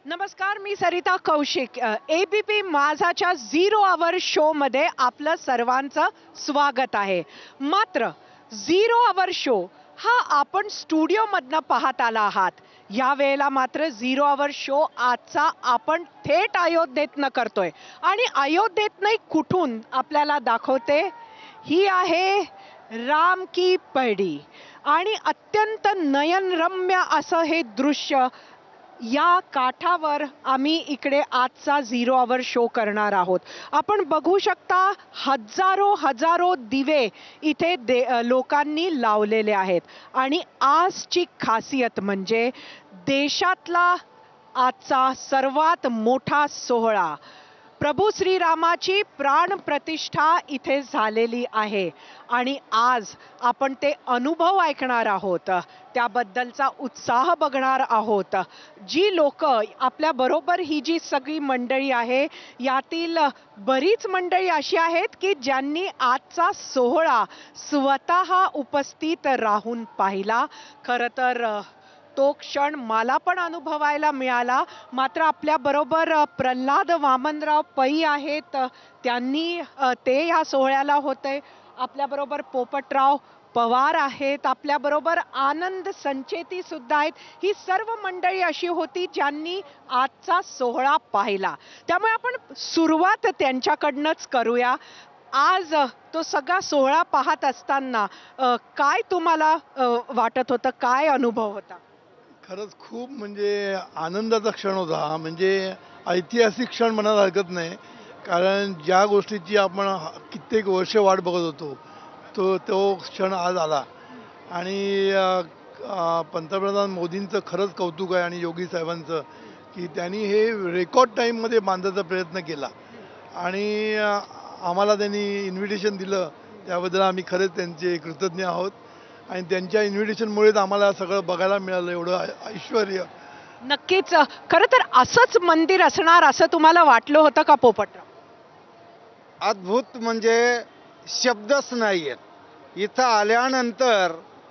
नमस्कार, मी सरिता कौशिक. एबीपी माझाच्या झिरो आवर शो मध्ये आपलं सर्वांचं स्वागत आहे. मात्र झिरो आवर शो हा आपण स्टुडिओ मधनं पाहत आला आहात. या वेळेला मात्र झिरो आवर शो आजचा आपण थेट अयोध्येतनं करतोय आणि अयोध्येतनं कुठून आपल्याला दाखवते ही आहे राम की पैडी आणि अत्यंत नयनरम्य असं हे दृश्य. या काठावर आम्ही इकडे आजचा झिरो आवर शो करणार आहोत. आपण बघू शकता हजारो हजारो दिवे इथे लोकांनी लावलेले आहेत आणि आजची खासियत म्हणजे देशातला आजचा सर्वात मोठा सोहळा प्रभू श्रीरामाची प्राण प्रतिष्ठा इथे झालेली आहे आणि आज आपण ते अनुभव ऐकणार आहोत. त्याबद्दलचा उत्साह बघणार आहोत. जी लोक आपल्या बरोबर ही जी सगळी मंडळी आहे यातील बरीच मंडळी अशी आहेत की ज्यांनी आजचा सोहळा स्वतः उपस्थित राहून पाहिला. खरं तर तो क्षण मला पण अनुभवायला मिळाला. मात्र आपल्या बरोबर प्रल्हाद वामनराव पै आहेत, त्यांनी ते या सोहळ्याला होते. आपल्या बरोबर पोपटराव पवार आहेत, आपल्या बरोबर आनंद संचेती सुद्धा आहेत. ही सर्व मंडळी अशी होती ज्यांनी आजचा सोहळा पाहिला. त्यामुळे आपण सुरुवात त्यांच्याकडनंच करूया. आज तो सगळा सोहळा पाहत असताना काय तुम्हाला वाटत होतं, काय अनुभव होता? खरंच खूप म्हणजे आनंदाचा क्षण होता हा. म्हणजे ऐतिहासिक क्षण म्हणायला हरकत नाही, कारण ज्या गोष्टीची आपण कित्येक वर्ष वाट बघत होतो तो क्षण आज आला. आणि पंतप्रधान मोदींचं खरंच कौतुक आहे आणि योगी साहेबांचं की त्यांनी हे रेकॉर्ड टाईममध्ये बांधायचा प्रयत्न केला आणि आम्हाला त्यांनी इन्व्हिटेशन दिलं. त्याबद्दल आम्ही खरंच त्यांचे कृतज्ञ आहोत आणि त्यांच्या इन्व्हिटेशनमुळेच आम्हाला सगळं बघायला मिळालं, एवढं ऐश्वर्य. नक्कीच. खरं तर असंच मंदिर असणार असं तुम्हाला वाटलं होतं का पोपटराव? अद्भुत म्हणजे शब्दच नाहीयेत. इथं आल्यानंतर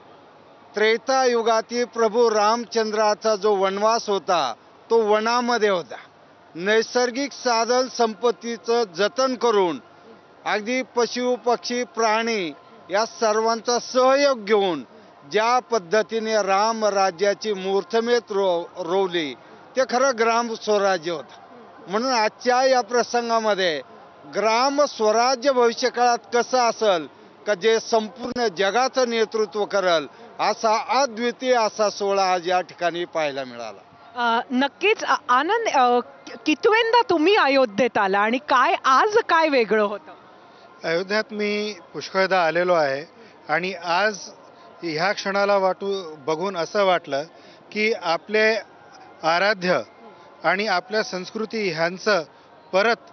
त्रेतायुगातील प्रभू रामचंद्राचा जो वनवास होता तो वनामध्ये होता. नैसर्गिक साधन संपत्तीचं जतन करून अगदी पशु पक्षी प्राणी या सर्वांचा सहयोग घेऊन ज्या पद्धतीने राम राज्याची मूर्तमेत रोवली ते खरं ग्राम स्वराज्य होतं. म्हणून आजच्या या प्रसंगामध्ये ग्राम स्वराज्य भविष्यकाळात कसं असेल का जे संपूर्ण जगाचं नेतृत्व करेल असा अद्वितीय असा सोहळा आज या ठिकाणी पाहायला मिळाला. नक्कीच. आनंद, कितवेंदा तुम्ही अयोध्येत आला आणि आज काय वेगळं होतं? अयोध्येत मी पुष्कळदा आलेलो आहे आणि आज ह्या क्षणाला बघून असं वाटलं की आपले आराध्य आणि आपल्या संस्कृती ह्यांचं परत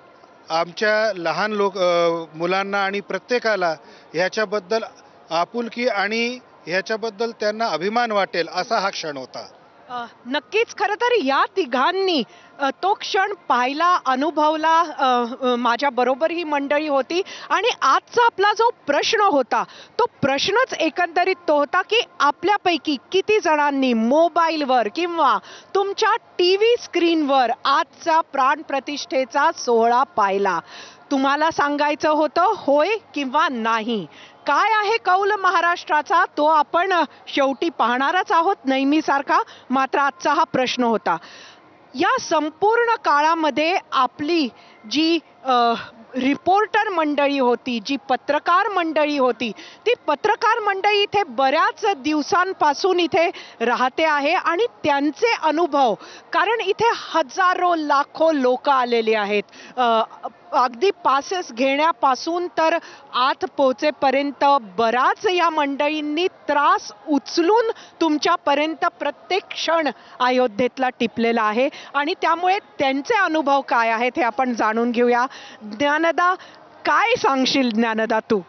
आमच्या लहान मुलांना आणि प्रत्येकाला ह्याच्याबद्दल आपुलकी आणि ह्याच्याबद्दल त्यांना अभिमान वाटेल असा हा क्षण होता. नक्कीच. खरं तर या तिघांनी तो क्षण पाहिला, अनुभवला. माझ्या बरोबर ही मंडळी होती आणि आजचा आपला जो प्रश्न होता तो प्रश्नच एकंदरीत तो होता की आपल्यापैकी किती जणांनी मोबाईलवर किंवा तुमच्या टीव्ही स्क्रीनवर आजचा प्राणप्रतिष्ठेचा सोहळा पाहिला. तुम्हाला सांगायचं होतं होय किंवा नाही. काय आहे कौल महाराष्ट्राचा तो आपण शेवटी पाहणारच आहोत नेहमीसारखा. मात्र आजचा हा प्रश्न होता. या संपूर्ण काळामध्ये आपली जी रिपोर्टर मंडळी होती, जी पत्रकार मंडळी होती, ती पत्रकार मंडळी इथे बऱ्याच दिवसांपासून इथे राहते आहे आणि त्यांचे अनुभव, कारण इथे हजारो लाखो लोक आलेले आहेत. अगदी पासेस घेण्यापासून तर आत पोहोचेपर्यंत बराच या मंडळींनी त्रास उचलून तुमच्यापर्यंत प्रत्येक क्षण अयोध्येतला टिपलेला आहे आणि त्यामुळे त्यांचे अनुभव काय आहेत हे आपण जाणून घेऊया. ज्ञानदा, काय सांगशील ज्ञानदा तू?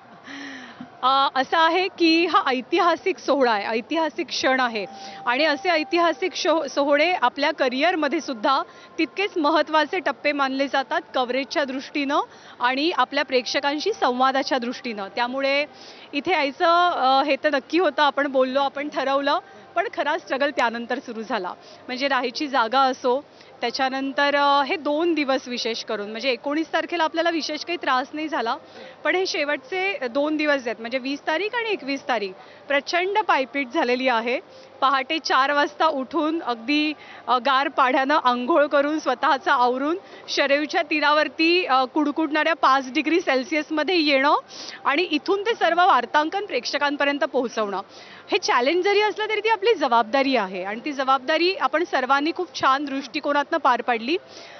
असं आहे की हा ऐतिहासिक सोहळा आहे, ऐतिहासिक क्षण आहे आणि असे ऐतिहासिक सोहळे आपल्या करिअरमध्ये सुद्धा तितकेच महत्त्वाचे टप्पे मानले जातात कव्हरेजच्या दृष्टीनं आणि आपल्या प्रेक्षकांशी संवादाच्या दृष्टीनं. त्यामुळे इथे यायचं हे तर नक्की होतं. आपण बोललो, आपण ठरवलं, पण खरा स्ट्रगल त्यानंतर सुरू झाला. म्हणजे राहायची जागा असो त्याच्यानंतर हे 2 दिवस विशेष करून, म्हणजे 19 तारखेला आपल्याला विशेष काही त्रास नाही झाला, पण हे शेवटचे 2 दिवस आहेत, म्हणजे 20 तारीख आणि 21 तारीख प्रचंड पायपीट झालेली आहे. पहाटे 4 वाजता उठून अगदी गार पाण्यानं आंघोळ करून स्वतःचं आवरून शरयूच्या तीरावरती कुडकुडणाऱ्या 5 डिग्री सेल्सिअसमध्ये येणं आणि इथून ते सर्व वार्तांकन प्रेक्षकांपर्यंत पोहोचवणं, हे चॅलेंज जरी असलं तरी ती आपली जबाबदारी आहे आणि ती जबाबदारी आपण सर्वांनी खूप छान दृष्टिकोनातनं पार पाडली.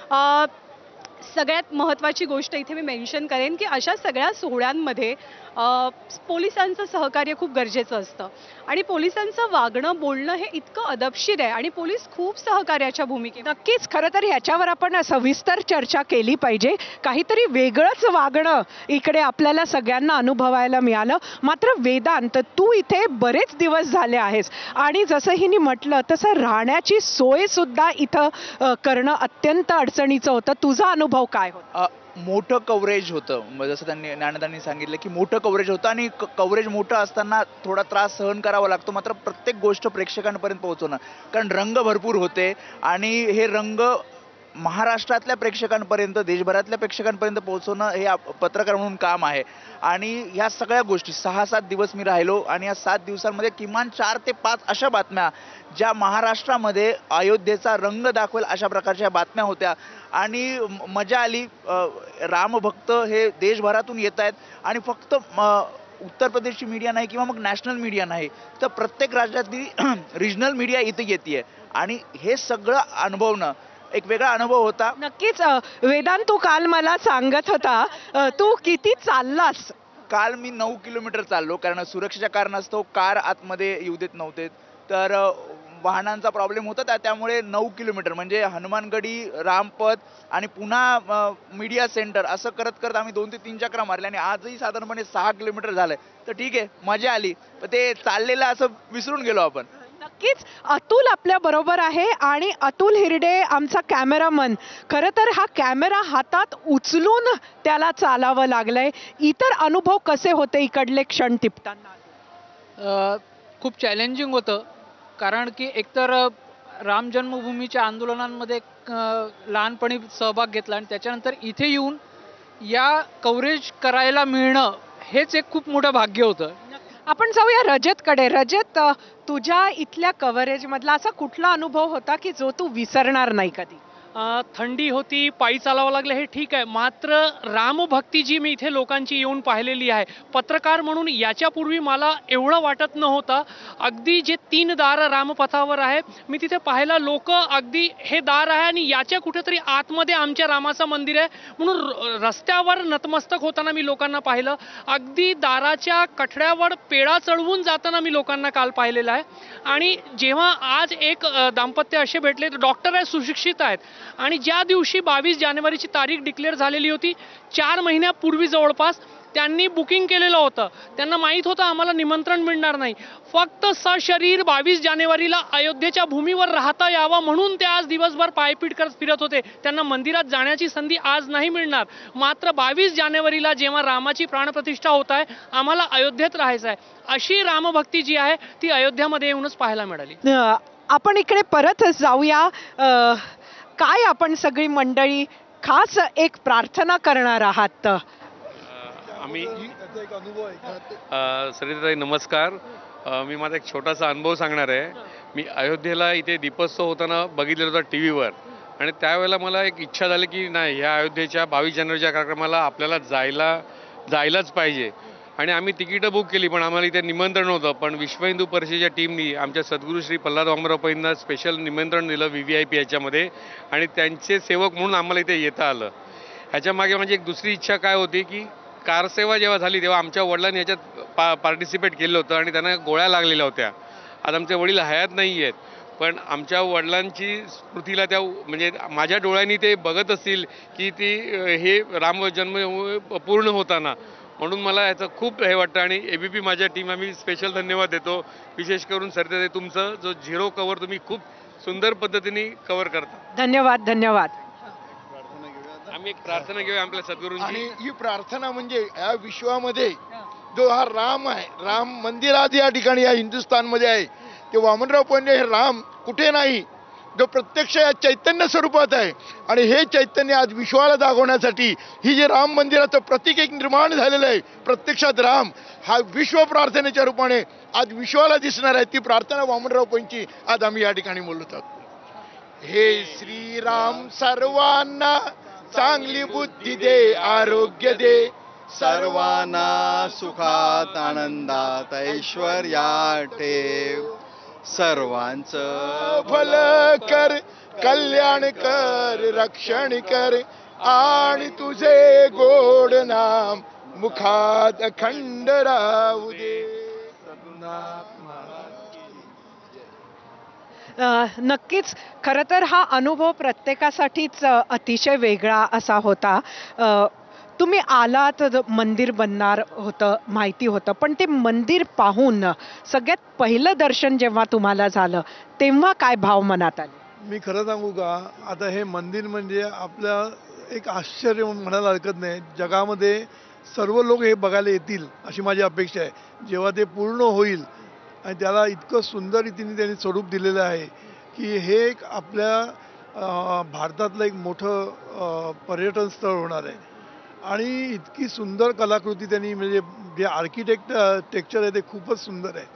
सगळ्यात महत्त्वाची गोष्ट इथे मी मेन्शन करेन की अशा सगळ्या सोहळ्यांमध्ये पोलिसांचं सहकार्य खूप गरजेचं असतं आणि पोलिसांचं वागणं बोलणं हे इतकं अदबशीर आहे आणि पोलीस खूप सहकार्याच्या भूमिकेत. नक्कीच, खरं तर ह्याच्यावर आपण सविस्तर चर्चा केली पाहिजे. काहीतरी वेगळंच वागणं इकडे आपल्याला सगळ्यांना अनुभवायला मिळालं. मात्र वेदांत, तू इथे बरेच दिवस झाले आहेस आणि जसं हिने म्हटलं तसं राहण्याची सोय सुद्धा इथं करणं अत्यंत अडचणीचं होतं. तुझा अनुभव काय होता? मोठं कव्हरेज होतं, जसं त्यांनी ज्ञानदांनी सांगितलं की मोठं कव्हरेज होतं आणि कव्हरेज मोठं असताना थोडा त्रास सहन करावा लागतो. मात्र प्रत्येक गोष्ट प्रेक्षकांपर्यंत पोहोचवणं, कारण रंग भरपूर होते आणि हे रंग महाराष्ट्रातल्या प्रेक्षकांपर्यंत, देशभरातल्या प्रेक्षकांपर्यंत पोहोचवणं हे पत्रकार म्हणून काम आहे. आणि ह्या सगळ्या गोष्टी 6-7 दिवस मी राहिलो आणि या 7 दिवसांमध्ये किमान 4 ते 5 अशा बातम्या ज्या महाराष्ट्रामध्ये अयोध्येचा रंग दाखवेल अशा प्रकारच्या बातम्या होत्या आणि मजा आली. रामभक्त हे देशभरातून येत आहेत आणि फक्त उत्तर प्रदेशची मीडिया नाही किंवा मग नॅशनल मीडिया नाही, तर प्रत्येक राज्यातली रिजनल मीडिया इथे येते आणि हे सगळं अनुभवणं एक वेगळा अनुभव होता. नक्कीच. वेदांत, तू काल मला सांगत होता तू किती चाललास? काल मी 9 किलोमीटर चाललो, कारण सुरक्षेच्या कारणास्तव कार आतमध्ये येऊ देत नव्हते, तर वाहनांचा प्रॉब्लेम होता, त्यामुळे 9 किलोमीटर म्हणजे हनुमानगडी, रामपथ आणि पुन्हा मीडिया सेंटर असं करत करत आम्ही 2 ते 3 चक्रा मारल्या आणि आजही साधारणपणे 6 किलोमीटर झालंय. तर ठीक आहे, मजा आली. ते चाललेलं असं विसरून गेलो आपण. नक्कीच. अतुल आपल्या बरोबर आहे आणि अतुल हिरडे आमचा कॅमेरामन. खरं तर हा कॅमेरा हातात उचलून त्याला चालावं लागलंय. इतर अनुभव कसे होते इकडले क्षण टिपताना? खूप चॅलेंजिंग होतं, कारण की एकतर राम जन्मभूमीच्या आंदोलनांमध्ये लहानपणी सहभाग घेतला आणि त्याच्यानंतर इथे येऊन या कव्हरेज करायला मिळणं हेच एक खूप मोठं भाग्य होतं. आपण जाऊया रजतकडे. रजत, तुझ्या इथल्या कव्हरेज मधला असा कुठला अनुभव होता की जो तू विसरणार नाही कधी? थंडी होती, पायी चालावं लागलं हे ठीक आहे, मात्र रामभक्ती जी मी इथे लोकांची येऊन पाहिलेली आहे, पत्रकार म्हणून याच्यापूर्वी मला एवढं वाटत नव्हतं. अगदी जे 3 दार रामपथावर आहे, मी तिथे पाहायला लोक अगदी हे दार आहे आणि याच्या कुठेतरी आतमध्ये आमच्या रामाचं मंदिर आहे म्हणून रस्त्यावर नतमस्तक होताना मी लोकांना पाहिलं. अगदी दाराच्या कठड्यावर पेढा चढवून जाताना मी लोकांना काल पाहिलेलं आहे. आणि जेव्हा आज एक दाम्पत्य असे भेटले, डॉक्टर आहे, सुशिक्षित आहेत, आणि ज्या दिवशी 22 जानेवारीची तारीख डिक्लेअर झालेली होती 4 महिन्यापूर्वी जवळपास त्यांनी बुकिंग केलेलं होतं. त्यांना माहीत होतं आम्हाला निमंत्रण मिळणार नाही, फक्त सशरीर 22 जानेवारीला अयोध्येच्या भूमीवर राहता यावं म्हणून ते आज दिवसभर पायपीट करत फिरत होते. त्यांना मंदिरात जाण्याची संधी आज नाही मिळणार, मात्र 22 जानेवारीला जेव्हा रामाची प्राणप्रतिष्ठा होत आहे आम्हाला अयोध्येत राहायचं आहे, अशी रामभक्ती जी आहे ती अयोध्यामध्ये येऊनच पाहायला मिळाली. आपण इकडे परत जाऊया. काय आपण सगळी मंडळी खास एक प्रार्थना करणार आहात? आम्ही सरिताताई नमस्कार. मी माझा एक छोटासा अनुभव सांगणार आहे. मी अयोध्येला इथे दीपोत्सव होताना बघितलेला होता टी व्हीवर आणि त्यावेळेला मला एक इच्छा झाली की नाही, ह्या अयोध्येच्या 22 जानेवारीच्या कार्यक्रमाला आपल्याला जायलाच पाहिजे. आणि आम्ही तिकीटं बुक केली, पण आम्हाला इथे निमंत्रण होतं. पण विश्व हिंदू परिषदेच्या टीमनी आमच्या सद्गुरू श्री प्रल्हाद वामनरावजींना स्पेशल निमंत्रण दिलं VVIP याच्यामध्ये, आणि त्यांचे सेवक म्हणून आम्हाला इथे येता आलं. ह्याच्या मागे माझी एक दुसरी इच्छा काय होती की कारसेवा जेव्हा झाली तेव्हा आमच्या वडिलांनी याच्यात पार्टिसिपेट केलं होतं आणि त्यांना गोळ्या लागलेल्या होत्या. आज आमचे वडील हयात नाही आहेत, पण आमच्या वडिलांची स्मृतीला त्या म्हणजे माझ्या डोळ्यांनी ते बघत असतील की ती हे राम जन्म पूर्ण होताना, म्हणून मला याचं खूप हे वाटतं. आणि ABP माझ्या टीम आम्ही स्पेशल धन्यवाद देतो, विशेष करून सरिताताई तुमचं जो 0 कव्हर तुम्ही खूप सुंदर पद्धतीने कव्हर करता. धन्यवाद. धन्यवाद. आम्ही एक प्रार्थना घेऊया आपल्या सद्गुरूंची. आणि ही प्रार्थना म्हणजे या विश्वामध्ये जो हा राम आहे, राम मंदिर आज या ठिकाणी या हिंदुस्थानमध्ये आहे, ते वामनराव पंडित हे राम कुठे नाही, जो प्रत्यक्ष या चैतन्य स्वरूपात आहे. आणि हे चैतन्य आज विश्वाला दाखवण्यासाठी ही जे राम मंदिराचं प्रतीक एक निर्माण झालेलं आहे, प्रत्यक्षात राम हा विश्व प्रार्थनेच्या रूपाने आज विश्वाला दिसणार आहे. ती प्रार्थना वामनराव पैंची आज आम्ही या ठिकाणी बोलत आहोत. हे श्रीराम सर्वांना चांगली बुद्धी दे, आरोग्य दे, सर्वांना सुखात आनंदात ऐश्वर्यात ठेव, सर्वांचं भल कर, कल्याण कर, रक्षण कर, आणि तुझे गोड नाम मुखात अखंड राहू दे. नक्कीच खरं तर हा अनुभव प्रत्येकासाठीच अतिशय वेगळा असा होता. तुम्ही आलात, मंदिर बनणार होतं माहिती होतं, पण ते मंदिर पाहून सगळ्यात पहिलं दर्शन जेव्हा तुम्हाला झालं तेव्हा काय भाव मनात आले? मी खरं सांगू का, आता हे मंदिर म्हणजे आपल्या एक आश्चर्य म्हणायला हरकत नाही. जगामध्ये सर्व लोक हे बघायला येतील अशी माझी अपेक्षा आहे. जेव्हा ते पूर्ण होईल आणि त्याला इतकं सुंदर रीतीने त्यांनी स्वरूप दिलेलं आहे की हे एक आपल्या भारतातलं एक मोठं पर्यटन स्थळ होणार आहे. आणि इतकी सुंदर कलाकृती त्यांनी, म्हणजे जे टेक्चर आहे ते खूपच सुंदर आहे.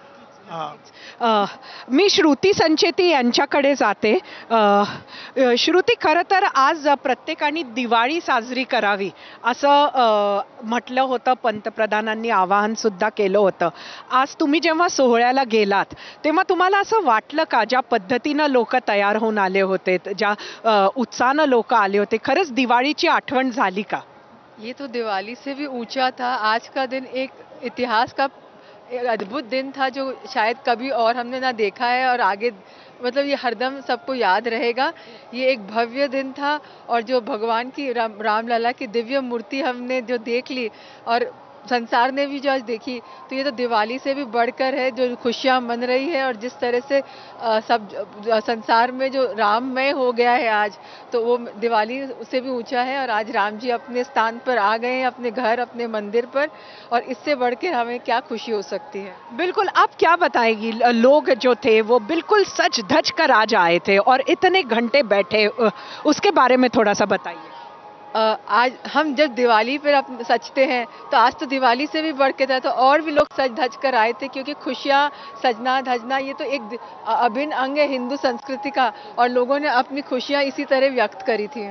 मी श्रुती संचेती यांच्याकडे जाते. श्रुती, खरं तर आज प्रत्येकाने दिवाळी साजरी करावी असं म्हटलं होतं, पंतप्रधानांनी आवाहन सुद्धा केलं होतं. आज तुम्ही जेव्हा सोहळ्याला गेलात तेव्हा तुम्हाला असं वाटलं का, ज्या पद्धतीनं लोक तयार होऊन आले होते, ज्या उत्साहानं लोक आले होते, खरंच दिवाळीची आठवण झाली का? ये तो दिवाली से भी ऊंचा था. आज का दिन एक इतिहास का एक अद्भुत दिन था जो शायद कभी और हमने ना देखा है, और आगे मतलब ये हरदम सबको याद रहेगा. ये एक भव्य दिन था, और जो भगवान की रामलला की दिव्य मूर्ति हमने जो देख ली और संसार ने भी जो आज देखी, तो ये तो दिवाली से भी बढ़कर है. जो खुशियाँ मन रही है और जिस तरह से सब संसार में जो राममय हो गया है आज, तो वो दिवाली से भी ऊंचा है. और आज राम जी अपने स्थान पर आ गए हैं, अपने घर, अपने मंदिर पर, और इससे बढ़कर हमें क्या खुशी हो सकती है. बिल्कुल. आप क्या बताएगी, लोग जो थे वो बिल्कुल सच धज कर आज आए थे और इतने घंटे बैठे, उसके बारे में थोड़ा सा बताइए. आज हम जब दिवाली पर सजते हैं तो आज तो दिवाली से भी बढ़ के था, तो और भी लोग सज धज कर आए थे, क्योंकि खुशियाँ, सजना धजना ये तो एक अभिन्न अंग है हिंदू संस्कृति का, और लोगों ने अपनी खुशियाँ इसी तरह व्यक्त करी थी.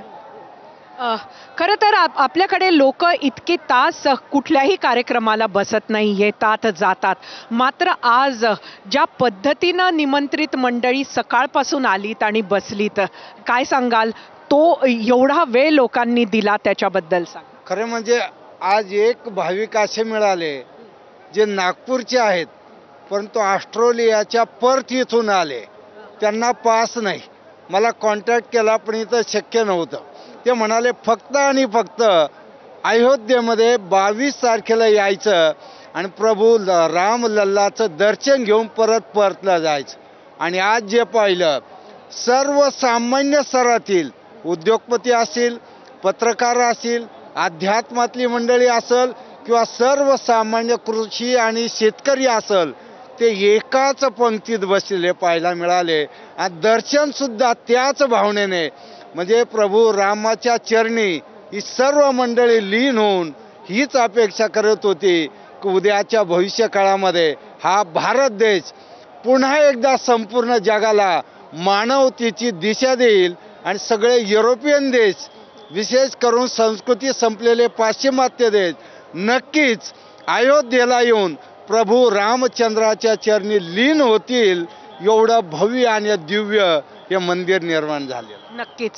खरं तर आपल्याकडे लोक इतके तास कुठल्याही कार्यक्रमाला बसत नाही, येतात जातात. मात्र आज ज्या पद्धतीनं निमंत्रित मंडळी सकाळपासून आलीत आणि बसलीत, काय सांगाल? तो एवढा वेळ लोकांनी दिला त्याच्याबद्दल सांग. खरं म्हणजे आज एक भाविक असे मिळाले जे नागपूरचे आहेत, परंतु ऑस्ट्रेलियाच्या पर्थ इथून आले. त्यांना पास नाही. मला कॉन्टॅक्ट केला पण इथं शक्य नव्हतं. ते म्हणाले फक्त आणि फक्त अयोध्येमध्ये 22 तारखेला यायचं आणि प्रभू राम लल्लाचं दर्शन घेऊन परतलं जायचं. आणि आज जे पाहिलं, सर्वसामान्य स्तरातील उद्योगपती असतील, पत्रकार असतील, अध्यात्मातली मंडळी असेल, किंवा सर्वसामान्य कृषी आणि शेतकरी असेल, ते एकाच पंक्तीत बसलेले पाहायला मिळाले. आणि दर्शन सुद्धा त्याच भावनेने, म्हणजे प्रभू रामाच्या चरणी ही सर्व मंडळी लीन होऊन हीच अपेक्षा करत होती की उद्याच्या भविष्य काळामध्ये हा भारत देश पुन्हा एकदा संपूर्ण जगाला मानवतेची दिशा देईल. आणि सगळे युरोपियन देश, विशेष करून संस्कृती संपलेले पाश्चिमात्य देश, नक्कीच अयोध्येला येऊन प्रभू रामचंद्राच्या चरणी लीन होतील. एवढं भव्य आणि दिव्य हे मंदिर निर्माण झाले. नक्कीच.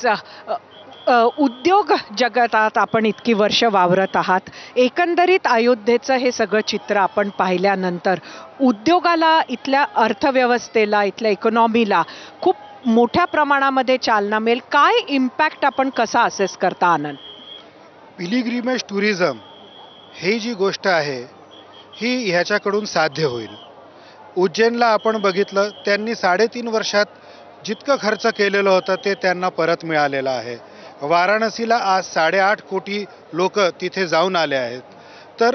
उद्योग जगतात आपण इतकी वर्ष वावरत आहात. एकंदरीत अयोध्येचं हे सगळं चित्र आपण पाहिल्यानंतर उद्योगाला, इथल्या अर्थव्यवस्थेला, इथल्या इकॉनॉमीला खूप मोठ्या प्रमाणामध्ये चालना मिळेल. काय इम्पॅक्ट आपण कसा असेस करता आनंद? पिलिग्रिमेज टुरिझम ही जी गोष्ट आहे ही ह्याच्याकडून साध्य होईल. उज्जैनला आपण बघितलं, त्यांनी 3.5 वर्षात जितकं खर्च केलेलं होतं ते त्यांना परत मिळालेलं आहे. वाराणसीला आज 8.5 कोटी लोक तिथे जाऊन आले आहेत. तर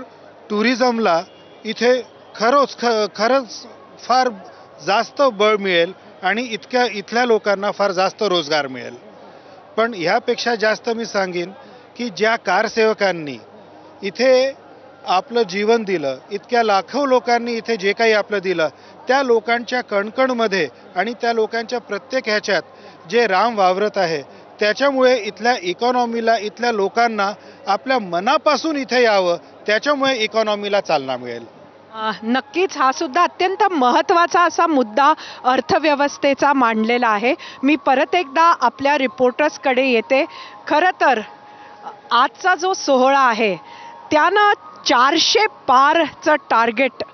टुरिझमला इथे खरंच फार जास्त बळ मिळेल आणि इथल्या लोकांना फार जास्त रोजगार मिळेल. पण ह्यापेक्षा जास्त मी सांगेन की ज्या कारसेवकांनी इथे आपलं जीवन दिलं, इतक्या लाखो लोकांनी इथे जे काही आपलं दिलं, त्या लोकांच्या कणकणमध्ये आणि त्या लोकांच्या प्रत्येक ह्याच्यात जे राम वावरत आहे, त्याच्यामुळे इथल्या इकॉनॉमीला, इथल्या लोकांना आपल्या मनापासून इथे यावं, त्याच्यामुळे इकॉनॉमीला चालना मिळेल. नक्कीच हा सुद्धा अत्यंत महत्त्वाचा असा मुद्दा अर्थव्यवस्थेचा मांडलेला आहे. मी परत एकदा आपल्या रिपोर्टर्सकडे येते. खरं तर आजचा जो सोहळा आहे त्यानं 400 पारचं टार्गेट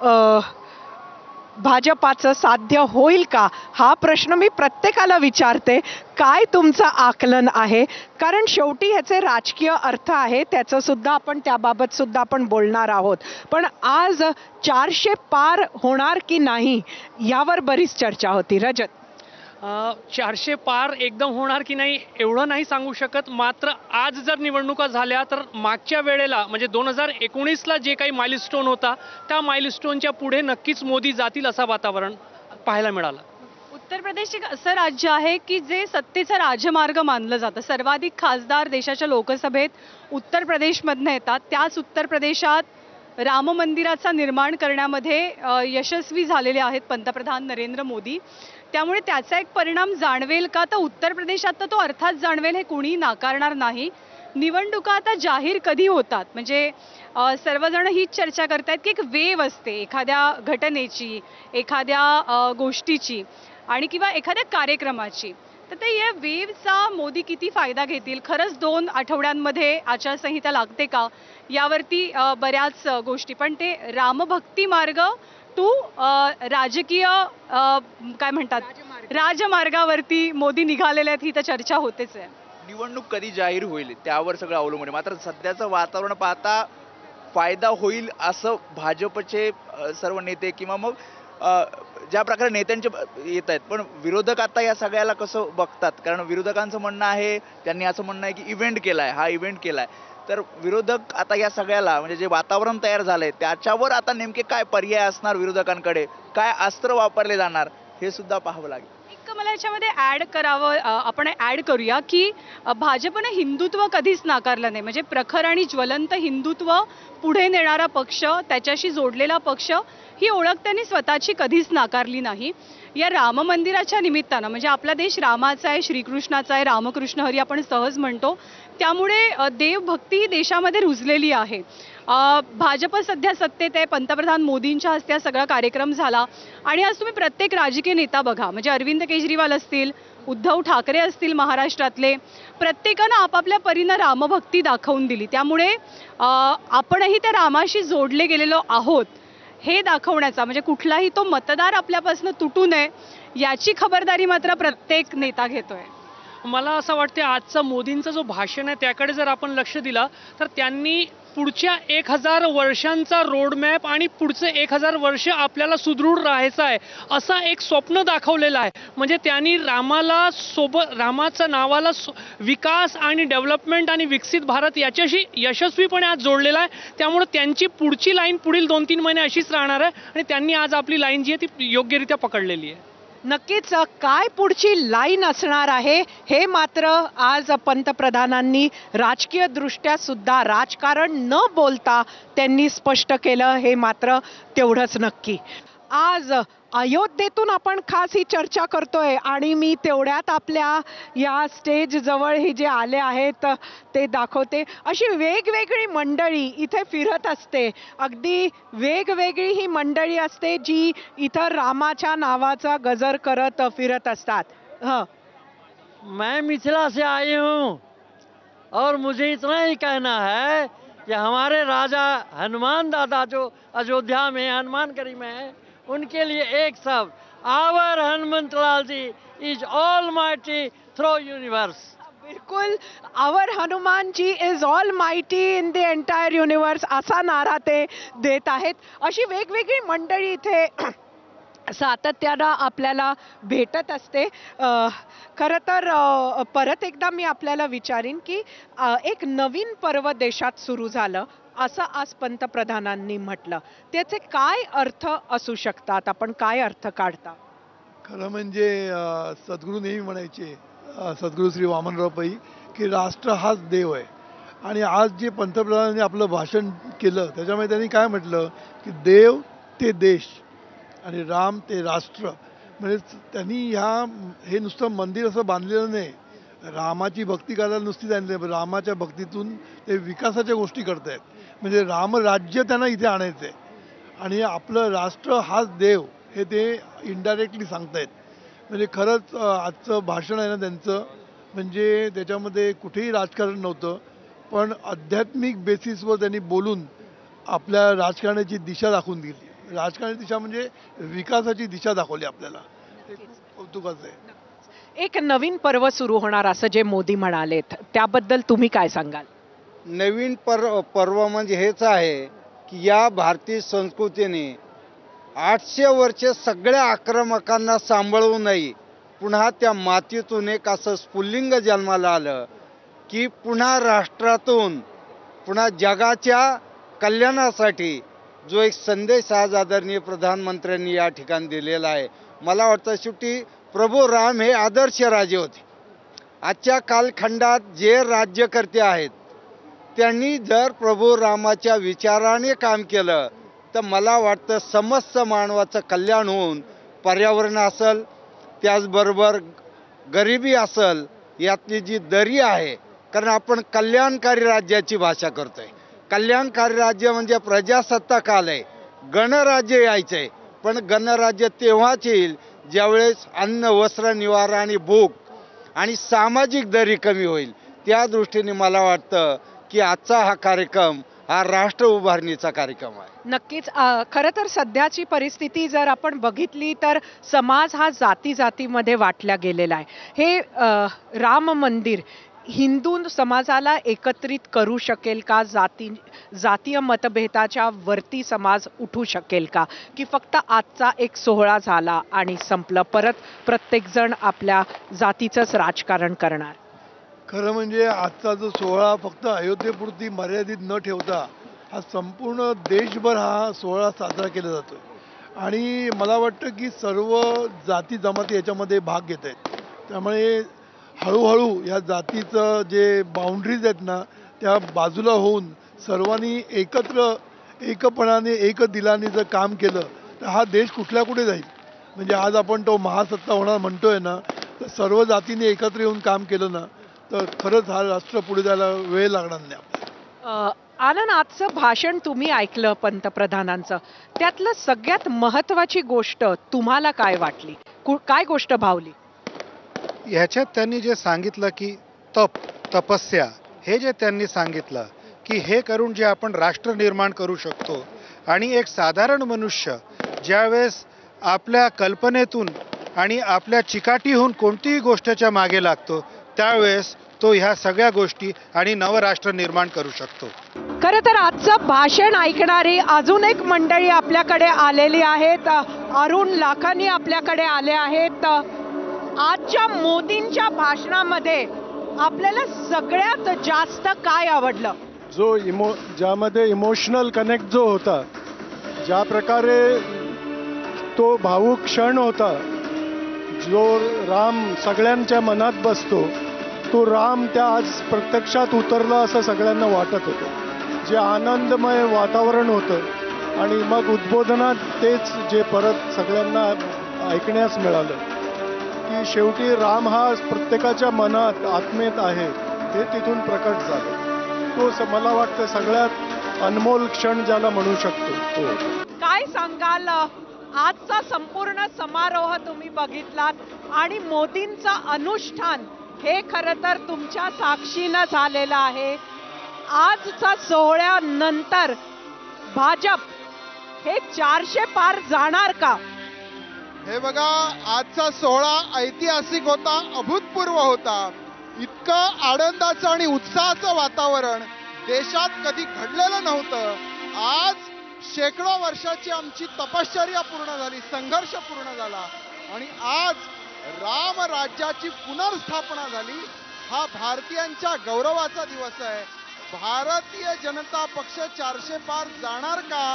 भाजपाचं साध्य होईल का, हा प्रश्न मी प्रत्येकाला विचारते. काय तुमचं आकलन आहे? कारण शेवटी ह्याचे राजकीय अर्थ आहे, त्याचं सुद्धा आपण त्याबाबत सुद्धा आपण बोलणार आहोत. पण आज 400 पार होणार की नाही यावर बरीच चर्चा होती. रजत, 400 पार एकदम होणार की नाही एवढं नाही सांगू शकत. मात्र आज जर निवडणुका झाल्या तर मागच्या वेळेला म्हणजे 2019ला जे काही माइलस्टोन होता त्या माइलस्टोनच्या पुढे नक्कीच मोदी जातील असं वातावरण पाहायला मिळालं. उत्तर प्रदेश एक असं राज्य आहे की जे सत्तेचा राजमार्ग मानलं जातं. सर्वाधिक खासदार देशाच्या लोकसभेत उत्तर प्रदेशमधनं येतात. त्याच उत्तर प्रदेशात राम मंदिराचा निर्माण करण्यामध्ये यशस्वी झालेले आहेत पंतप्रधान नरेंद्र मोदी. त्यामुळे त्याचा एक परिणाम जाणवेल का, तर उत्तर प्रदेशात तर तो अर्थात जाणवेल, हे कोणी नाकारणार नाही. निवडणुका आता जाहीर कधी होतात म्हणजे सर्वजण हीच चर्चा करतायत की एक वेव असते एखाद्या घटनेची, एखाद्या गोष्टीची आणि किंवा एखाद्या कार्यक्रमाची. तर ते या वेव्हचा मोदी किती फायदा घेतील, खरंच 2 आठवड्यांमध्ये आचारसंहिता लागते का, यावरती बऱ्याच गोष्टी. पण ते रामभक्ती मार्ग टू राजकीय काय म्हणतात राजमार्गावरती मोदी निघालेले आहेत, ही तर चर्चा होतेच आहे. निवडणूक कधी जाहीर होईल त्यावर सगळं अवलंबून आहे. मात्र सध्याचं वातावरण पाहता फायदा होईल असं भाजपचे सर्व नेते किंवा मग ज्या प्रकारे नेत्यांचे येत आहेत. पण विरोधक आता या सगळ्याला कसं बघतात, कारण विरोधकांचं म्हणणं आहे, त्यांनी असं म्हणणं आहे की इव्हेंट केलाय, हा इव्हेंट केलाय. तर विरोधक आता या सगळ्याला म्हणजे जे वातावरण तयार झालंय त्याच्यावर आता नेमके काय पर्याय असणार, विरोधकांकडे काय अस्त्र वापरले जाणार हे सुद्धा पाहावं लागेल. एक मला याच्यामध्ये आपण ॲड करूया की भाजपने हिंदुत्व कधीच नाकारलं नाही. म्हणजे प्रखर आणि ज्वलंत हिंदुत्व पुढे नेणारा पक्ष, त्याच्याशी जोडलेला पक्ष, ही ओळख त्यांनी स्वतःची कधीच नाकारली नाही. या राम मंदिराच्या निमित्तानं म्हणजे आपला देश रामाचा आहे, श्रीकृष्णाचा आहे, रामकृष्ण हरी आपण सहज म्हणतो, त्यामुळे देवभक्ती ही देशामध्ये रुजलेली आहे. भाजप सध्या सत्तेत आहे, पंतप्रधान मोदींच्या हस्ते हा सगळा कार्यक्रम झाला. आणि आज तुम्ही प्रत्येक राजकीय नेता बघा, म्हणजे अरविंद केजरीवाल असतील, उद्धव ठाकरे असतील महाराष्ट्रातले, प्रत्येकानं आपापल्या परीनं रामभक्ती दाखवून दिली. त्यामुळे आपणही त्या रामाशी जोडले गेलेलो आहोत हे दाखवण्याचा, म्हणजे कुठलाही तो मतदार आपल्यापासून तुटू नये याची खबरदारी मात्र प्रत्येक नेता घेतोय. मला असं वाटतं आजचा मोदींचा जो भाषण आहे त्याकडे जर आपण लक्ष दिलं तर त्यांनी पुढच्या 1000 वर्षांचा रोडमॅप आणि पुढचे 1000 वर्ष आपल्याला सुदृढ राहायचं आहे असं एक स्वप्न दाखवलेलं आहे. म्हणजे त्यांनी रामाच्या नावाला विकास आणि डेव्हलपमेंट आणि विकसित भारत याच्याशी यशस्वीपणे आज जोडलेला आहे. त्यामुळे त्यांची पुढची लाईन पुढील 2-3 महिने अशीच राहणार आहे आणि त्यांनी आज आपली लाईन जी आहे ती योग्यरित्या पकडलेली आहे. नक्कीच काय पुढची लाईन असणार आहे हे मात्र आज पंतप्रधानांनी राजकीय दृष्ट्या सुद्धा राजकारण न बोलता त्यांनी स्पष्ट केलं, हे मात्र तेवढंच नक्की. आज अयोध्येतून आपण खास ही चर्चा करतोय आणि मी तेवढ्यात आपल्या या स्टेज जवळ हे जे आले आहेत ते दाखवते. अशी वेगवेगळी मंडळी इथे फिरत असते, अगदी वेगवेगळी ही मंडळी असते जी इथं रामाच्या नावाचा गजर करत फिरत असतात. मैं मिथिला से आई हूँ और मुझे इतना ही कहना है कि हमारे राजा हनुमान दादा जो अयोध्या में हनुमानगढ़ी में है, उनके लिए एक शब्द, our Hanumantlal ji is almighty through universe. बिलकुल, our Hanuman ji is almighty in the entire universe असा नारा ते देत आहेत. अशी वेगवेगळी मंडळी इथे सातत्यानं आपल्याला भेटत असते. खरं तर परत एकदा मी आपल्याला विचारीन की एक नवीन पर्व देशात सुरू झालं असं आज पंतप्रधानांनी म्हटलं, त्याचे काय अर्थ असू शकतात, आपण काय अर्थ काढता? खरं म्हणजे सद्गुरू नेहमी म्हणायचे, सद्गुरू श्री वामनराव पै, की राष्ट्र हाच देव आहे. आणि आज जे पंतप्रधानांनी आपलं भाषण केलं त्याच्यामध्ये त्यांनी काय म्हटलं, की देव ते देश आणि राम ते राष्ट्र. म्हणजे त्यांनी हे नुसतं मंदिर असं बांधलेलं नाही, रामाची भक्ती करायला नुसती जाणली, रामाच्या भक्तीतून ते विकासाच्या गोष्टी करतायत. म्हणजे रामराज्य त्यांना इथे आणायचं आहे आणि आपलं राष्ट्र हाच देव हे ते इनडायरेक्टली सांगतायत. म्हणजे खरंच आजचं भाषण आहे ना त्यांचं, म्हणजे त्याच्यामध्ये कुठेही राजकारण नव्हतं, पण आध्यात्मिक बेसिसवर त्यांनी बोलून आपल्या राजकारणाची दिशा दाखवून दिली. राजकारणाची दिशा म्हणजे विकासाची दिशा दाखवली आपल्याला. ते खूप कौतुकाचं आहे. एक नवीन पर्व सुरू होणार असं जे मोदी म्हणालेत, त्याबद्दल तुम्ही काय सांगाल? नवीन पर्व म्हणजे हेच आहे की या भारतीय संस्कृतीने 800 वर्षे सगळ्या आक्रमकांना सांभाळूनही पुन्हा त्या मातीतून एक असं स्फुल्लिंग जन्माला आलं की पुन्हा राष्ट्रातून पुन्हा जगाच्या कल्याणासाठी जो एक संदेश आज आदरणीय प्रधानमंत्र्यांनी या ठिकाणी दिलेला आहे. मला वाटतं शेवटी प्रभू राम हे आदर्श राजे होते. आजच्या कालखंडात जे राज्यकर्ते आहेत त्यांनी जर प्रभू रामाच्या विचाराने काम केलं तर मला वाटतं समस्त मानवाचं कल्याण होऊन पर्यावरण असेल, त्याचबरोबर गरिबी असेल, यातली जी दरी आहे, कारण आपण कल्याणकारी राज्याची भाषा करतोय. कल्याणकारी राज्य म्हणजे प्रजासत्ताक आलंय, गणराज्य यायचंय, पण गणराज्य तेव्हाच येईल ज्यावेळेस अन्न, वस्त्र, निवारा आणि भूक आणि सामाजिक दरी कमी होईल. त्या दृष्टीने मला वाटतं की आजचा हा कार्यक्रम हा राष्ट्र उभारणीचा कार्यक्रम आहे. नक्कीच. खरं तर सध्याची परिस्थिती जर आपण बघितली तर समाज हा जाती जातीमध्ये वाटला गेलेला आहे. हे राम मंदिर हिंदू समाजाला एकत्रित करू शकेल का? जातीय मतभेदाच्या वरती समाज उठू शकेल का? की फक्त आजचा एक सोहळा झाला आणि संपलं, परत प्रत्येकजण आपल्या जातीचंच राजकारण करणार? खरं म्हणजे आजचा जो सोहळा फक्त अयोध्येपुरती मर्यादित न ठेवता हा संपूर्ण देशभर हा सोहळा साजरा केला जातोय. आणि मला वाटतं की सर्व जाती जमाती याच्यामध्ये भाग घेत आहेत. त्यामुळे हळूहळू या जातीचं जे बाउंड्रीज आहेत ना त्या बाजूला होऊन सर्वांनी एकत्र एकपणाने एक दिलाने जर काम केलं तर हा देश कुठल्या कुठे जाईल. म्हणजे आज आपण तो महासत्ता होणार म्हणतोय ना, तर सर्व जातीने एकत्र येऊन काम केलं ना तर खरंच हा राष्ट्र पुढे जायला वेळ लागणार नाही आपल्याला. आनंद, आजचं भाषण तुम्ही ऐकलं पंतप्रधानांचं, त्यातलं सगळ्यात महत्वाची गोष्ट तुम्हाला काय वाटली? काय गोष्ट भावली? ह्याच्यात त्यांनी जे सांगितलं की तपस्या, हे जे त्यांनी सांगितलं की हे करून जे आपण राष्ट्र निर्माण करू शकतो आणि एक साधारण मनुष्य ज्यावेळेस आपल्या कल्पनेतून आणि आपल्या चिकाटीहून कोणतीही गोष्टीच्या मागे लागतो त्यावेळेस तो ह्या सगळ्या गोष्टी आणि नवराष्ट्र निर्माण करू शकतो. खरं तर आजचं भाषण ऐकणारी अजून एक मंडळी आपल्याकडे आलेली आहेत. अरुण लाखानी आपल्याकडे आले आहेत. आजच्या मोदींच्या भाषणामध्ये आपल्याला सगळ्यात जास्त काय आवडलं? ज्यामध्ये इमोशनल कनेक्ट जो होता, ज्या प्रकारे तो भावूक क्षण होता, जो राम सगळ्यांच्या मनात बसतो, तो राम त्या आज प्रत्यक्षात उतरला असं सगळ्यांना वाटत होतं. जे आनंदमय वातावरण होतं आणि मग उद्बोधनात तेच जे परत सगळ्यांना ऐकण्यास मिळालं की शेवटी राम हा प्रत्येकाच्या मनात आत्मेत आहे, हे तिथून प्रकट झालं. तो मला वाटतं सगळ्यात अनमोल क्षण ज्याला म्हणू शकतो. काय सांगाल? आजचा संपूर्ण समारोह तुम्ही बघितलात आणि मोदींचं अनुष्ठान हे खरं तर तुमच्या साक्षीनं झालेलं आहे. आजचा सोहळ्यानंतर भाजप हे 400 पार जाणार का? हे बघा, आजचा सोहळा ऐतिहासिक होता, अभूतपूर्व होता. इतकं आनंदाचं आणि उत्साहाचं वातावरण देशात कधी घडलेलं नव्हतं. आज शेकडो वर्षाची आमची तपश्चर्या पूर्ण झाली, संघर्ष पूर्ण झाला आणि आज राम राज्याची पुनर्स्थापना झाली. हा भारतीयांच्या गौरवाचा दिवस आहे. भारतीय जनता पक्ष 400 पार जाणार का,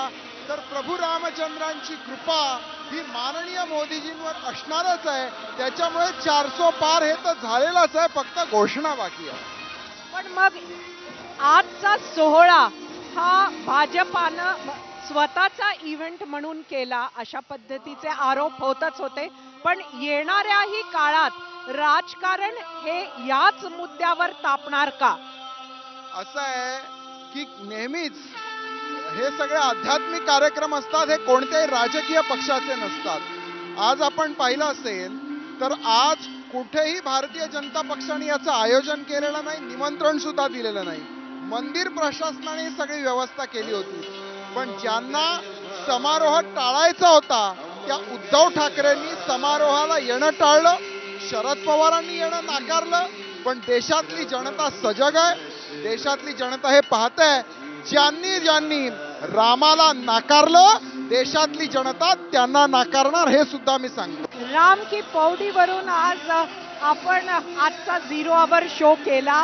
तर प्रभू रामचंद्रांची कृपा ही माननीय मोदीजींवर असणारच आहे. त्याच्यामुळे 400 पार हे तर झालेलंच आहे, फक्त घोषणा बाकी आहे. पण मग आजचा सोहळा हा भाजपानं स्वतःचा इव्हेंट म्हणून केला अशा पद्धतीचे आरोप होतच होते. पण येणाऱ्याही काळात राजकारण हे याच मुद्द्यावर तापणार का? असं आहे की नेहमीच हे सगळे आध्यात्मिक कार्यक्रम असतात, हे कोणत्याही राजकीय पक्षाचे नसतात. आज आपण पाहिलं असेल तर आज कुठेही भारतीय जनता पक्षाने याचं आयोजन केलेलं नाही, निमंत्रण सुद्धा दिलेलं नाही. मंदिर प्रशासनाने सगळी व्यवस्था केली होती. पण ज्यांना समारोह टाळायचा होता त्या उद्धव ठाकरेंनी समारोहाला येणं टाळलं, शरद पवारांनी येणं नाकारलं. पण देशातली जनता सजग आहे, देशातली जनता हे पाहते. ज्यांनी रामाला नाकारलं, देशातली जनता त्यांना नाकारणार हे सुद्धा मी सांगतो. राम की पौडीवरून आज आपण आजचा 0 आवर शो केला.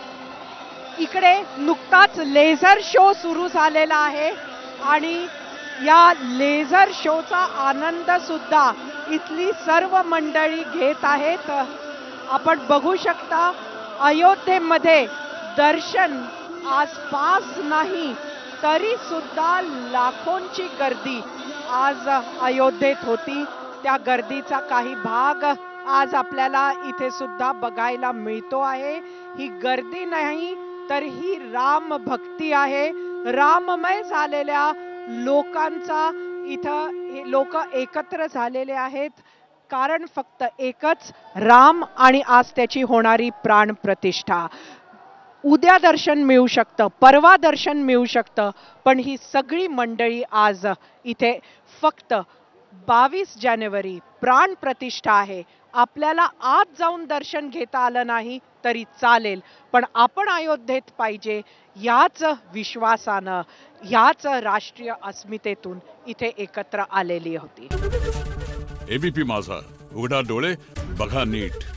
इकडे नुकताच लेझर शो सुरू झालेला आहे आणि या लेझर शोचा आनंद सुद्धा इथली सर्व मंडळी घेत आहेत. आपण बघू शकता अयोध्येमध्ये दर्शन आसपास नाही तरी सुद्धा लाखोंची गर्दी आज अयोध्येत होती. त्या गर्दीचा काही भाग आज आपल्याला इथे सुद्धा बघायला मिळतो आहे. ही गर्दी नाही तर ही राम भक्ती आहे. राममय झालेल्या लोकांचा इथं हे लोक एकत्र झालेले आहेत. कारण फक्त एकच, राम आणि आज त्याची होणारी प्राण प्रतिष्ठा. उद्या दर्शन मिळू शकतं, परवा दर्शन मिळू शकतं, पण ही सगळी मंडळी आज इथे फक्त 22 जानेवारी प्राण प्रतिष्ठा आहे. आपल्याला आज जाऊन दर्शन घेता आलं नाही तरी चालेल, पण आपण अयोध्येत पाहिजे याच विश्वासानं, याच राष्ट्रीय अस्मितेतून इथे एकत्र आलेली होती. एबीपी माझा, उघडा डोळे बघा नीट.